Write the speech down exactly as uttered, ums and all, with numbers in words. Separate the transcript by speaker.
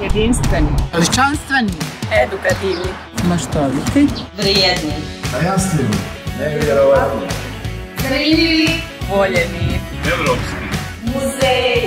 Speaker 1: Jedinstveni. Veličanstveni. Edukativni. Maštoviti. Vrijedni.
Speaker 2: Tajanstveni. Nevjerovatni.
Speaker 1: Zanimljivi. Voljeni.
Speaker 2: Evropski.
Speaker 1: Muzej.